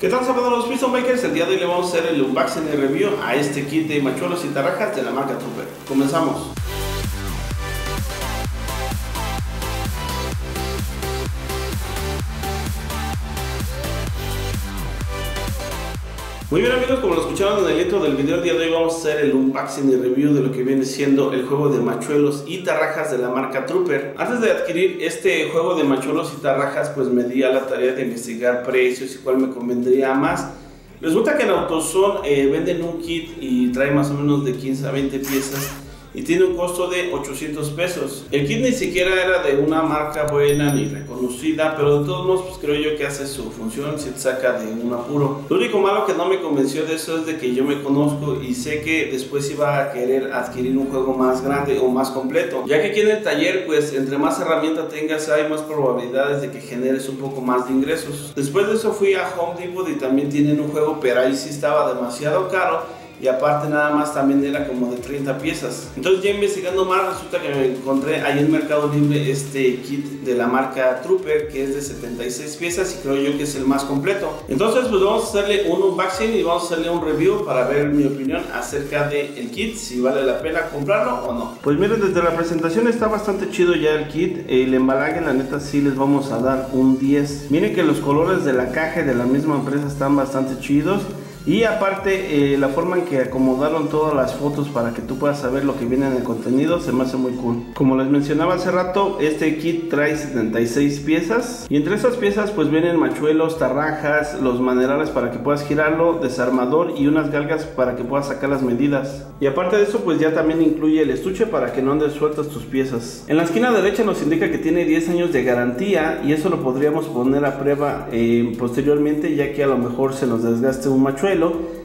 ¿Qué tal, zapateros Piston Makers? El día de hoy le vamos a hacer el unboxing y review a este kit de machuelos y tarrajas de la marca Trooper. Comenzamos. Muy bien, amigos, como lo escucharon en el intro del video, el día de hoy vamos a hacer el unboxing y review de lo que viene siendo el juego de machuelos y tarrajas de la marca Trooper. Antes de adquirir este juego de machuelos y tarrajas, pues me di a la tarea de investigar precios y cuál me convendría más. Resulta que en AutoZone venden un kit y trae más o menos de 15 a 20 piezas y tiene un costo de 800 pesos. El kit ni siquiera era de una marca buena ni reconocida, pero de todos modos pues creo yo que hace su función, si te saca de un apuro. Lo único malo que no me convenció de eso es de que yo me conozco y sé que después iba a querer adquirir un juego más grande o más completo, ya que aquí en el taller pues entre más herramienta tengas hay más probabilidades de que generes un poco más de ingresos. Después de eso fui a Home Depot y también tienen un juego, pero ahí sí estaba demasiado caro. Y aparte nada más también era como de 30 piezas. Entonces ya investigando más resulta que me encontré ahí en Mercado Libre este kit de la marca Trooper, que es de 76 piezas y creo yo que es el más completo. Entonces pues vamos a hacerle un unboxing y vamos a hacerle un review para ver mi opinión acerca del kit, si vale la pena comprarlo o no. Pues miren, desde la presentación está bastante chido ya el kit. El embalaje la neta sí les vamos a dar un 10. Miren que los colores de la caja y de la misma empresa están bastante chidos. Y aparte la forma en que acomodaron todas las fotos para que tú puedas saber lo que viene en el contenido se me hace muy cool. Como les mencionaba hace rato, este kit trae 76 piezas y entre esas piezas pues vienen machuelos, tarrajas, los manerales para que puedas girarlo, desarmador y unas galgas para que puedas sacar las medidas. Y aparte de eso pues ya también incluye el estuche para que no andes sueltas tus piezas. En la esquina derecha nos indica que tiene 10 años de garantía y eso lo podríamos poner a prueba posteriormente, ya que a lo mejor se nos desgaste un machuelo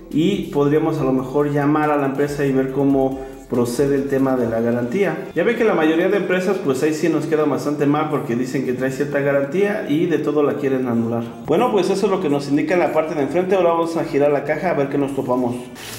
y podríamos a lo mejor llamar a la empresa y ver cómo procede el tema de la garantía. Ya ve que la mayoría de empresas pues ahí sí nos queda bastante mal porque dicen que trae cierta garantía y de todo la quieren anular. Bueno, pues eso es lo que nos indica en la parte de enfrente. Ahora vamos a girar la caja a ver qué nos topamos.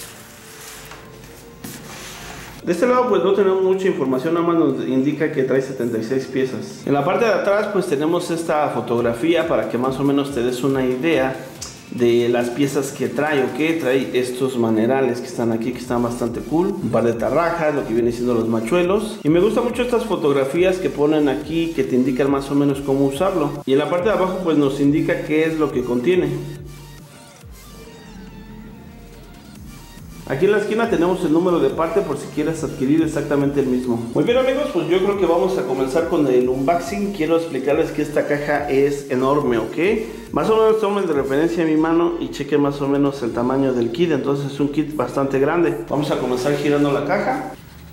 De este lado pues no tenemos mucha información, nada más nos indica que trae 76 piezas. En la parte de atrás pues tenemos esta fotografía para que más o menos te des una idea de las piezas que trae. Trae estos manerales que están aquí, que están bastante cool, un par de tarrajas, lo que viene siendo los machuelos, y me gustan mucho estas fotografías que ponen aquí que te indican más o menos cómo usarlo, y en la parte de abajo pues nos indica qué es lo que contiene. Aquí en la esquina tenemos el número de parte por si quieres adquirir exactamente el mismo. Muy bien, amigos, pues yo creo que vamos a comenzar con el unboxing. Quiero explicarles que esta caja es enorme, Más o menos tomen de referencia a mi mano y chequen más o menos el tamaño del kit. Entonces es un kit bastante grande. Vamos a comenzar girando la caja.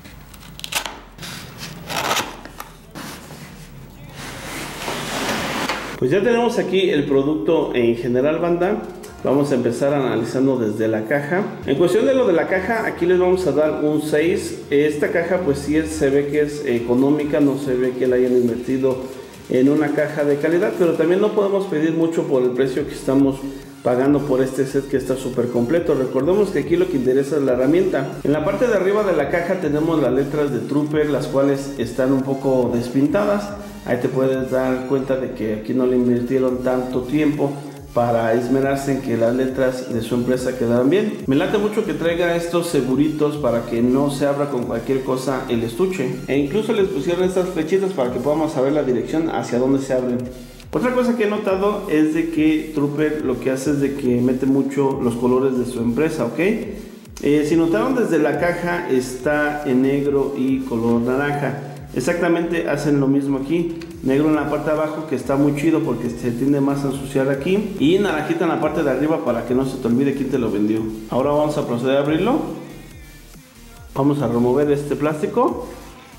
Pues ya tenemos aquí el producto en general, banda. Vamos a empezar analizando desde la caja. En cuestión de lo de la caja, aquí les vamos a dar un 6. Esta caja pues sí se ve que es económica, no se ve que la hayan invertido en una caja de calidad, pero también no podemos pedir mucho por el precio que estamos pagando por este set que está súper completo. Recordemos que aquí lo que interesa es la herramienta. En la parte de arriba de la caja tenemos las letras de Trooper, las cuales están un poco despintadas. Ahí te puedes dar cuenta de que aquí no le invirtieron tanto tiempo para esmerarse en que las letras de su empresa quedaran bien. Me late mucho que traiga estos seguritos para que no se abra con cualquier cosa el estuche, e incluso les pusieron estas flechitas para que podamos saber la dirección hacia dónde se abren. Otra cosa que he notado es de que Trooper lo que hace es de que mete mucho los colores de su empresa, si notaron, desde la caja está en negro y color naranja. Exactamente hacen lo mismo aquí, negro en la parte de abajo, que está muy chido porque se tiende más a ensuciar aquí, y naranjita en la parte de arriba para que no se te olvide quién te lo vendió. Ahora vamos a proceder a abrirlo. Vamos a remover este plástico.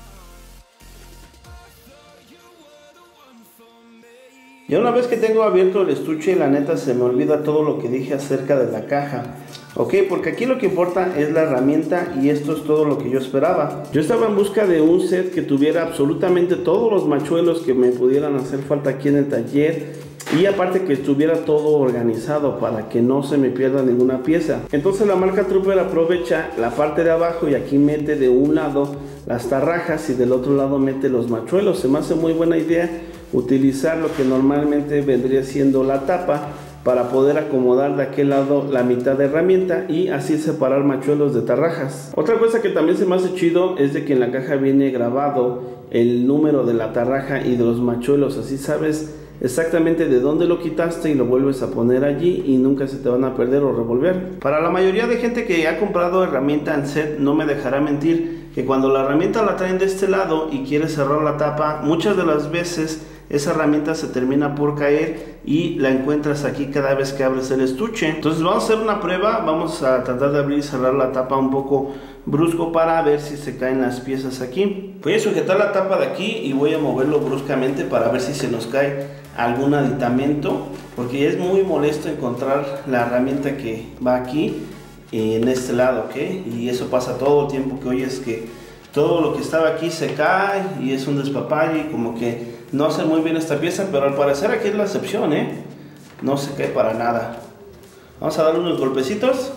Y una vez que tengo abierto el estuche, la neta se me olvida todo lo que dije acerca de la caja. Porque aquí lo que importa es la herramienta y esto es todo lo que yo esperaba. Yo estaba en busca de un set que tuviera absolutamente todos los machuelos que me pudieran hacer falta aquí en el taller y aparte que estuviera todo organizado para que no se me pierda ninguna pieza. Entonces la marca Trooper aprovecha la parte de abajo y aquí mete de un lado las tarrajas y del otro lado mete los machuelos. Se me hace muy buena idea utilizar lo que normalmente vendría siendo la tapa para poder acomodar de aquel lado la mitad de herramienta y así separar machuelos de tarrajas. Otra cosa que también se me hace chido es de que en la caja viene grabado el número de la tarraja y de los machuelos, así sabes exactamente de dónde lo quitaste y lo vuelves a poner allí y nunca se te van a perder o revolver. Para la mayoría de gente que ha comprado herramienta en set, no me dejará mentir que cuando la herramienta la traen de este lado y quieres cerrar la tapa, muchas de las veces esa herramienta se termina por caer y la encuentras aquí cada vez que abres el estuche. Entonces vamos a hacer una prueba, vamos a tratar de abrir y cerrar la tapa un poco brusco para ver si se caen las piezas aquí. Voy a sujetar la tapa de aquí y voy a moverlo bruscamente para ver si se nos cae algún aditamento, porque es muy molesto encontrar la herramienta que va aquí en este lado, ¿ok? Y eso pasa todo el tiempo que oyes que todo lo que estaba aquí se cae y es un despapalle y como que no hace muy bien esta pieza, pero al parecer aquí es la excepción, no se cae para nada. Vamos a darle unos golpecitos.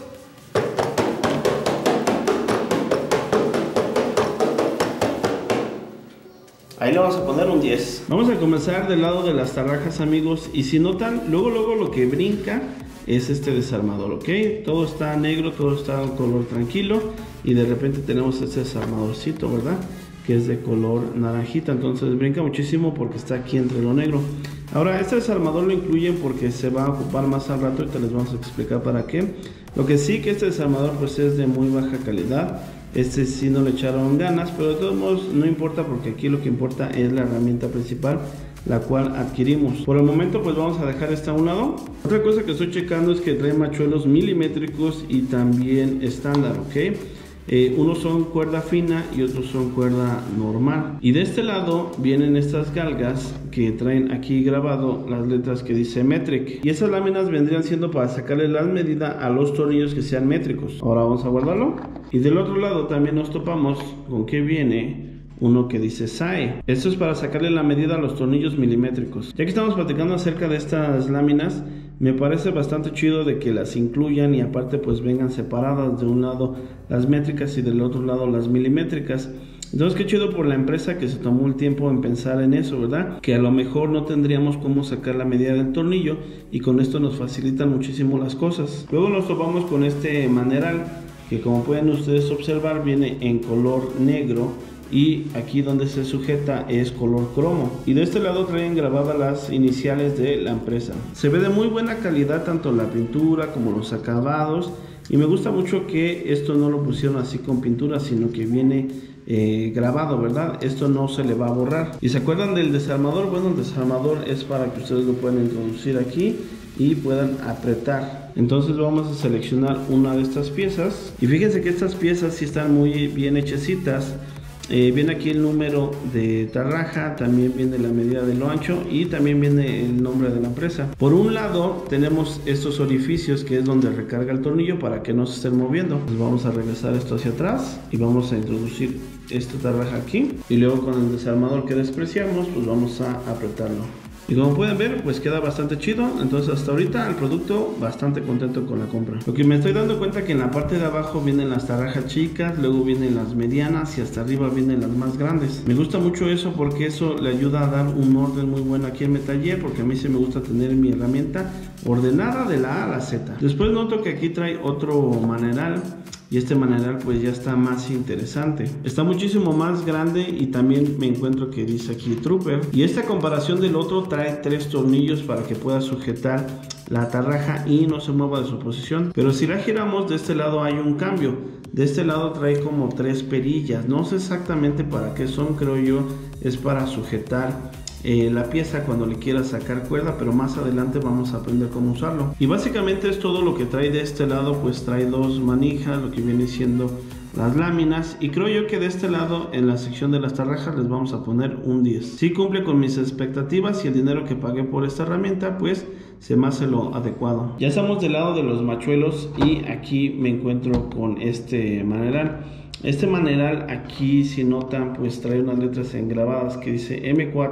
Ahí le vamos a poner un 10. Vamos a comenzar del lado de las tarrajas, amigos, y si notan, luego lo que brinca es este desarmador, ¿ok? Todo está negro, todo está en color tranquilo y de repente tenemos este desarmadorcito, ¿verdad? Que es de color naranjita, entonces brinca muchísimo porque está aquí entre lo negro. Ahora este desarmador lo incluyen porque se va a ocupar más al rato y te les vamos a explicar para qué. Lo que sí que este desarmador pues es de muy baja calidad. Este sí no le echaron ganas, pero de todos modos no importa porque aquí lo que importa es la herramienta principal, la cual adquirimos. Por el momento pues vamos a dejar esta a un lado. Otra cosa que estoy checando es que trae machuelos milimétricos y también estándar, ¿ok? Unos son cuerda fina y otros son cuerda normal. Y de este lado vienen estas galgas que traen aquí grabado las letras que dice metric. Y esas láminas vendrían siendo para sacarle las medidas a los tornillos que sean métricos. Ahora vamos a guardarlo. Y del otro lado también nos topamos con que viene uno que dice SAE. Esto es para sacarle la medida a los tornillos milimétricos. Ya que estamos platicando acerca de estas láminas, me parece bastante chido de que las incluyan y aparte pues vengan separadas, de un lado las métricas y del otro lado las milimétricas. Entonces qué chido por la empresa que se tomó el tiempo en pensar en eso, ¿verdad? Que a lo mejor no tendríamos cómo sacar la medida del tornillo y con esto nos facilitan muchísimo las cosas. Luego nos topamos con este maneral que, como pueden ustedes observar, viene en color negro y aquí donde se sujeta es color cromo, y de este lado traen grabadas las iniciales de la empresa. Se ve de muy buena calidad tanto la pintura como los acabados, y me gusta mucho que esto no lo pusieron así con pintura, sino que viene grabado, ¿verdad? Esto no se le va a borrar. ¿Y se acuerdan del desarmador? Bueno, el desarmador es para que ustedes lo puedan introducir aquí y puedan apretar. Entonces vamos a seleccionar una de estas piezas, y fíjense que estas piezas sí están muy bien hechecitas. Viene aquí el número de tarraja, también viene la medida de lo ancho y también viene el nombre de la empresa. Por un lado tenemos estos orificios que es donde recarga el tornillo para que no se estén moviendo. Pues vamos a regresar esto hacia atrás y vamos a introducir esta tarraja aquí, y luego con el desarmador que despreciamos pues vamos a apretarlo. Y como pueden ver, pues queda bastante chido. Entonces hasta ahorita el producto, bastante contento con la compra. Lo que me estoy dando cuenta que en la parte de abajo vienen las tarrajas chicas, luego vienen las medianas y hasta arriba vienen las más grandes. Me gusta mucho eso porque eso le ayuda a dar un orden muy bueno aquí en Metaller, porque a mí sí me gusta tener mi herramienta ordenada de la A a la Z. Después noto que aquí trae otro maneral, y este maneral pues ya está más interesante, está muchísimo más grande, y también me encuentro que dice aquí Trooper, y esta comparación del otro trae 3 tornillos para que pueda sujetar la tarraja y no se mueva de su posición. Pero si la giramos, de este lado hay un cambio. De este lado trae como 3 perillas, no sé exactamente para qué son, creo yo es para sujetar la pieza cuando le quiera sacar cuerda, pero más adelante vamos a aprender cómo usarlo. Y básicamente es todo lo que trae de este lado. Pues trae 2 manijas, lo que viene siendo las láminas, y creo yo que de este lado en la sección de las tarrajas les vamos a poner un 10. Si cumple con mis expectativas y el dinero que pagué por esta herramienta pues se me hace lo adecuado. Ya estamos del lado de los machuelos y aquí me encuentro con este maneral. Este maneral aquí, si notan, pues trae unas letras engrabadas que dice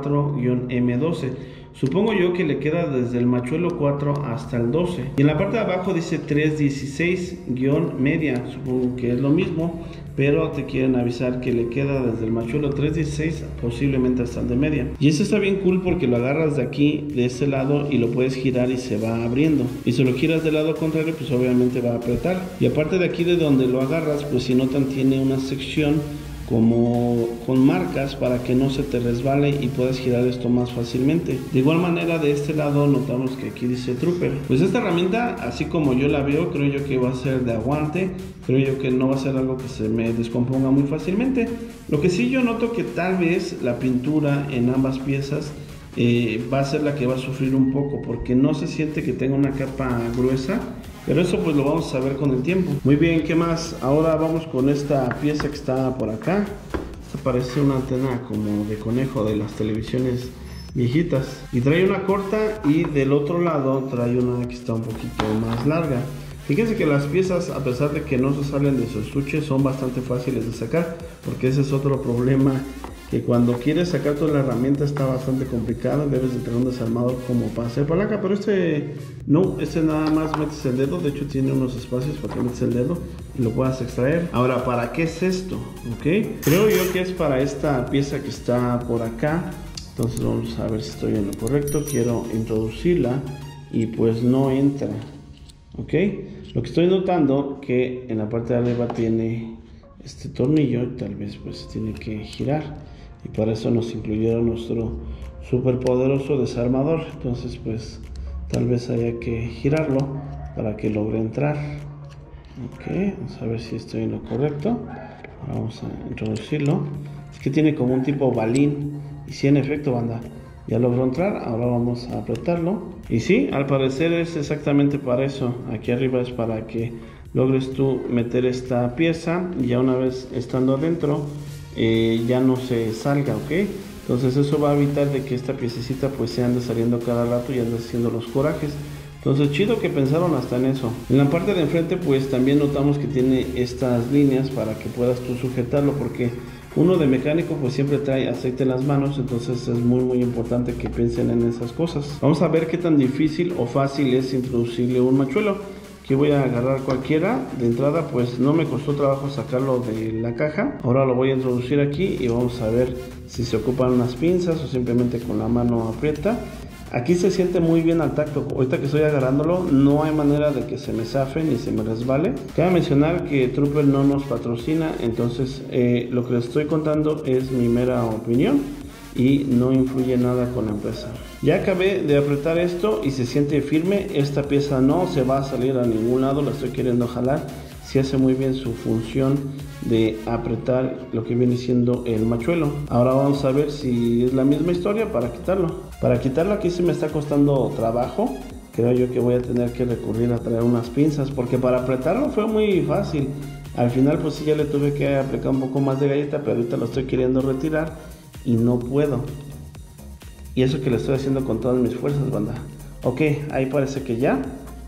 M4-M12. Supongo yo que le queda desde el machuelo 4 hasta el 12. Y en la parte de abajo dice 316-media, supongo que es lo mismo. pero te quieren avisar que le queda desde el machuelo 316 posiblemente hasta el de media. Y eso está bien cool porque lo agarras de aquí, de este lado, y lo puedes girar y se va abriendo. Y si lo giras del lado contrario, pues obviamente va a apretar. Y aparte de aquí de donde lo agarras, pues si notan tiene una sección como con marcas para que no se te resbale y puedas girar esto más fácilmente. De igual manera de este lado notamos que aquí dice Trooper. Pues esta herramienta, así como yo la veo, creo yo que va a ser de aguante, creo yo que no va a ser algo que se me descomponga muy fácilmente. Lo que sí yo noto que tal vez la pintura en ambas piezas va a ser la que va a sufrir un poco, porque no se siente que tenga una capa gruesa, pero eso pues lo vamos a ver con el tiempo. Muy bien, ¿qué más? Ahora vamos con esta pieza que está por acá. Esta parece una antena como de conejo de las televisiones viejitas, y trae una corta y del otro lado trae una que está un poquito más larga. Fíjense que las piezas, a pesar de que no se salen de su estuche, son bastante fáciles de sacar, porque ese es otro problema, que cuando quieres sacar toda la herramienta está bastante complicado. Debes de tener un desarmador como para hacer palanca, pero este no, este nada más metes el dedo. De hecho tiene unos espacios para que metes el dedo y lo puedas extraer. Ahora, ¿para qué es esto? ¿Ok? Creo yo que es para esta pieza que está por acá. Entonces vamos a ver si estoy en lo correcto. Quiero introducirla y pues no entra. ¿Ok? Lo que estoy notando que en la parte de arriba tiene este tornillo, tal vez pues tiene que girar, y para eso nos incluyeron nuestro super poderoso desarmador. Entonces pues tal vez haya que girarlo para que logre entrar. Ok, vamos a ver si estoy en lo correcto. Ahora vamos a introducirlo. Es que tiene como un tipo balín, y sí, en efecto, banda, ya logró entrar. Ahora vamos a apretarlo, y sí, al parecer es exactamente para eso. Aquí arriba es para que logres tú meter esta pieza, y ya una vez estando adentro ya no se salga, ¿ok? Entonces eso va a evitar de que esta piececita pues se ande saliendo cada rato y ande haciendo los corajes. Entonces chido que pensaron hasta en eso. En la parte de enfrente pues también notamos que tiene estas líneas para que puedas tú sujetarlo, porque uno de mecánico pues siempre trae aceite en las manos, entonces es muy importante que piensen en esas cosas. Vamos a ver qué tan difícil o fácil es introducirle un machuelo. Aquí voy a agarrar cualquiera. De entrada pues no me costó trabajo sacarlo de la caja. Ahora lo voy a introducir aquí y vamos a ver si se ocupan unas pinzas o simplemente con la mano aprieta. Aquí se siente muy bien al tacto. Ahorita que estoy agarrándolo no hay manera de que se me zafe ni se me resbale. Cabe mencionar que Trooper no nos patrocina, entonces lo que les estoy contando es mi mera opinión y no influye nada con la empresa. Ya acabé de apretar esto y se siente firme. Esta pieza no se va a salir a ningún lado, la estoy queriendo jalar. Sí hace muy bien su función de apretar lo que viene siendo el machuelo. Ahora vamos a ver si es la misma historia para quitarlo. Para quitarlo aquí se me está costando trabajo. Creo yo que voy a tener que recurrir a traer unas pinzas, porque para apretarlo fue muy fácil. Al final pues sí, ya le tuve que aplicar un poco más de galleta, pero ahorita lo estoy queriendo retirar y no puedo. Y eso que lo estoy haciendo con todas mis fuerzas, banda. Ok, ahí parece que ya.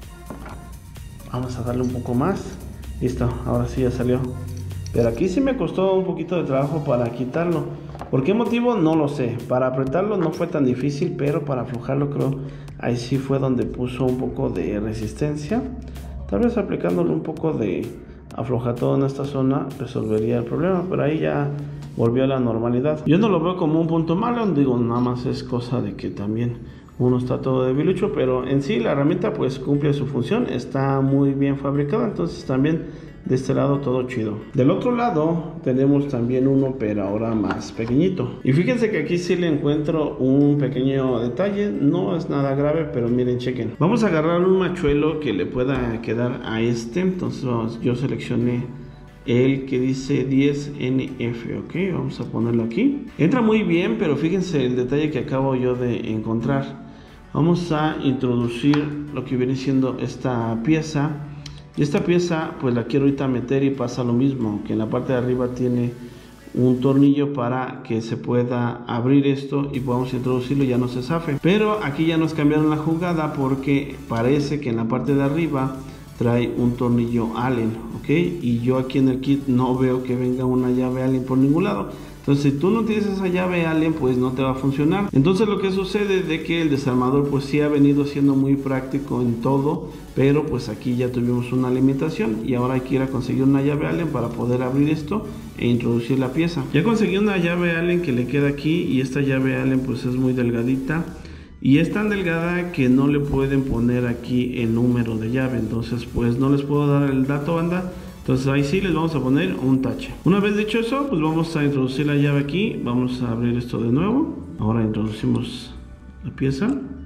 Vamos a darle un poco más. Listo, ahora sí ya salió. Pero aquí sí me costó un poquito de trabajo para quitarlo. ¿Por qué motivo? No lo sé. Para apretarlo no fue tan difícil, pero para aflojarlo creo ahí sí fue donde puso un poco de resistencia. Tal vez aplicándole un poco de aflojatón en esta zona resolvería el problema, pero ahí ya volvió a la normalidad. Yo no lo veo como un punto malo, digo, nada más es cosa de que también uno está todo debilucho, pero en sí la herramienta pues cumple su función, está muy bien fabricada, entonces también de este lado todo chido. Del otro lado tenemos también uno, pero ahora más pequeñito. Y fíjense que aquí sí le encuentro un pequeño detalle, no es nada grave, pero miren, chequen. Vamos a agarrar un machuelo que le pueda quedar a este, entonces yo seleccioné el que dice 10NF, ok, vamos a ponerlo aquí. Entra muy bien, pero fíjense el detalle que acabo yo de encontrar. Vamos a introducir lo que viene siendo esta pieza. Y esta pieza pues la quiero ahorita meter y pasa lo mismo, que en la parte de arriba tiene un tornillo para que se pueda abrir esto y podamos introducirlo y ya no se zafe. Pero aquí ya nos cambiaron la jugada, porque parece que en la parte de arriba trae un tornillo Allen, ok, y yo aquí en el kit no veo que venga una llave Allen por ningún lado. Entonces si tú no tienes esa llave Allen, pues no te va a funcionar. Entonces lo que sucede es de que el desarmador pues sí ha venido siendo muy práctico en todo, pero pues aquí ya tuvimos una limitación y ahora hay que ir a conseguir una llave Allen para poder abrir esto e introducir la pieza. Ya conseguí una llave Allen que le queda aquí, y esta llave Allen pues es muy delgadita y es tan delgada que no le pueden poner aquí el número de llave, entonces pues no les puedo dar el dato, banda. Entonces ahí sí les vamos a poner un tache. Una vez dicho eso, pues vamos a introducir la llave aquí. Vamos a abrir esto de nuevo. Ahora introducimos la pieza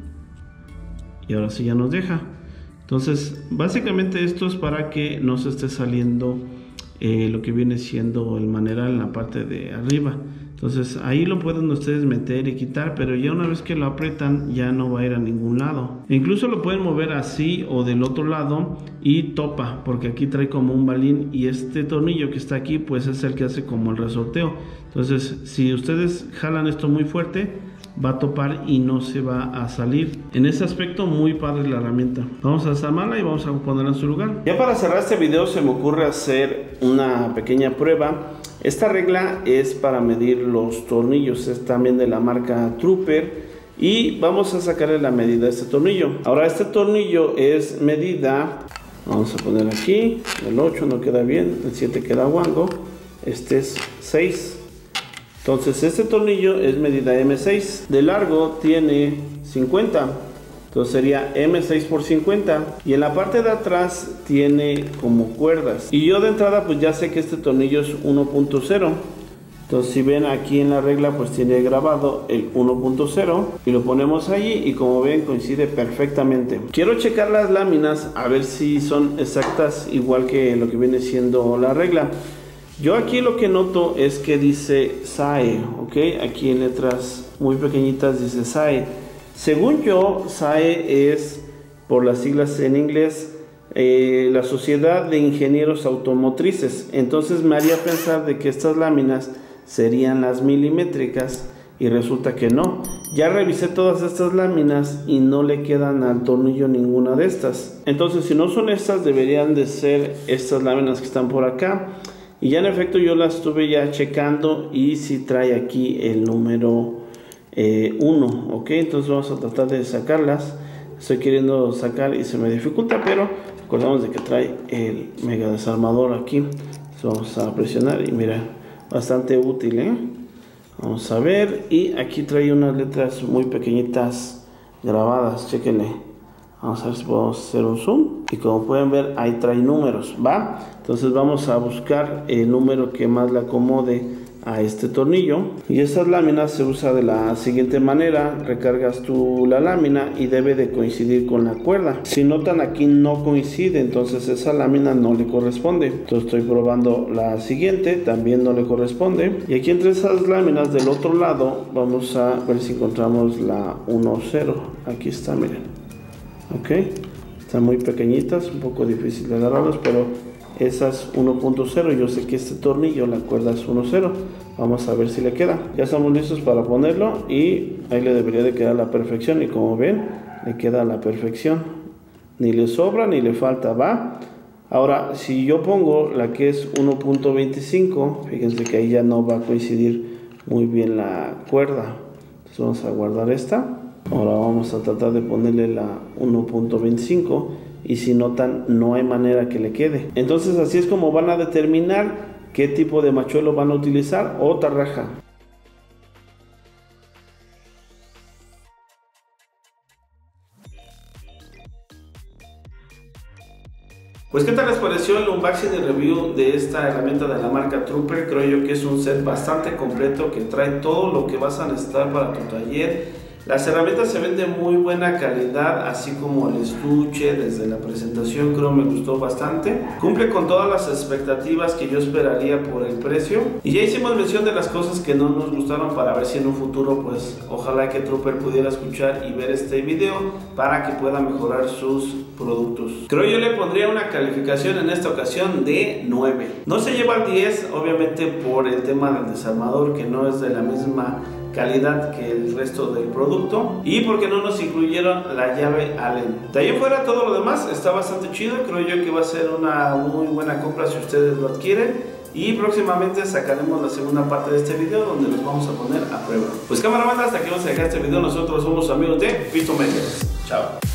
y ahora sí ya nos deja. Entonces básicamente esto es para que no se esté saliendo lo que viene siendo el maneral en la parte de arriba. Entonces ahí lo pueden ustedes meter y quitar, pero ya una vez que lo aprietan ya no va a ir a ningún lado. E incluso lo pueden mover así o del otro lado y topa, porque aquí trae como un balín y este tornillo que está aquí pues es el que hace como el resorteo. Entonces si ustedes jalan esto muy fuerte, va a topar y no se va a salir. En ese aspecto muy padre la herramienta. Vamos a desarmarla y vamos a ponerla en su lugar. Ya para cerrar este video se me ocurre hacer una pequeña prueba. Esta regla es para medir los tornillos, es también de la marca Trooper, y vamos a sacarle la medida a este tornillo. Ahora este tornillo es medida, vamos a poner aquí, el 8 no queda bien, el 7 queda guango, este es 6. Entonces este tornillo es medida M6, de largo tiene 50, entonces sería M6 por 50, y en la parte de atrás tiene como cuerdas, y yo de entrada pues ya sé que este tornillo es 1.0. entonces si ven aquí en la regla pues tiene grabado el 1.0 y lo ponemos allí, y como ven coincide perfectamente. Quiero checar las láminas a ver si son exactas igual que lo que viene siendo la regla. Yo aquí lo que noto es que dice SAE, ok, aquí en letras muy pequeñitas dice SAE. Según yo, SAE es, por las siglas en inglés, la Sociedad de Ingenieros Automotrices. Entonces me haría pensar de que estas láminas serían las milimétricas, y resulta que no. Ya revisé todas estas láminas y no le quedan al tornillo ninguna de estas. Entonces si no son estas, deberían de ser estas láminas que están por acá. Y ya en efecto yo las estuve ya checando y si trae aquí el número 1, ok. Entonces vamos a tratar de sacarlas. Estoy queriendo sacar y se me dificulta, pero recordamos de que trae el mega desarmador aquí. Entonces vamos a presionar y mira, bastante útil, Vamos a ver, y aquí trae unas letras muy pequeñitas grabadas, chequenle. Vamos a ver si podemos hacer un zoom, y como pueden ver ahí trae números, ¿va? Entonces vamos a buscar el número que más le acomode a este tornillo, y estas láminas se usa de la siguiente manera. Recargas tú la lámina y debe de coincidir con la cuerda. Si notan aquí no coincide, entonces esa lámina no le corresponde. Entonces estoy probando la siguiente, también no le corresponde, y aquí entre esas láminas del otro lado vamos a ver si encontramos la 1.0. aquí está, miren, ok, están muy pequeñitas, un poco difícil de agarrarlas, pero esas 1.0, yo sé que este tornillo, la cuerda es 1.0. Vamos a ver si le queda. Ya estamos listos para ponerlo y ahí le debería de quedar a la perfección, y como ven le queda a la perfección, ni le sobra ni le falta, ¿va? Ahora si yo pongo la que es 1.25, fíjense que ahí ya no va a coincidir muy bien la cuerda. Entonces vamos a guardar esta. Ahora vamos a tratar de ponerle la 1.25, y si notan no hay manera que le quede. Entonces así es como van a determinar qué tipo de machuelo van a utilizar o tarraja. Pues qué tal les pareció el unboxing y review de esta herramienta de la marca Trooper. Creo yo que es un set bastante completo que trae todo lo que vas a necesitar para tu taller. Las herramientas se ven de muy buena calidad, así como el estuche, desde la presentación creo me gustó bastante. Cumple con todas las expectativas que yo esperaría por el precio. Y ya hicimos mención de las cosas que no nos gustaron, para ver si en un futuro pues ojalá que Trooper pudiera escuchar y ver este video para que pueda mejorar sus productos. Creo yo le pondría una calificación en esta ocasión de 9. No se lleva el 10 obviamente por el tema del desarmador, que no es de la misma calidad que el resto del producto, y porque no nos incluyeron la llave Allen. De ahí en fuera todo lo demás está bastante chido. Creo yo que va a ser una muy buena compra si ustedes lo adquieren. y próximamente sacaremos la segunda parte de este video donde los vamos a poner a prueba. Pues cámara banda, hasta aquí vamos a dejar este video. Nosotros somos amigos de Piston Makers. Chao.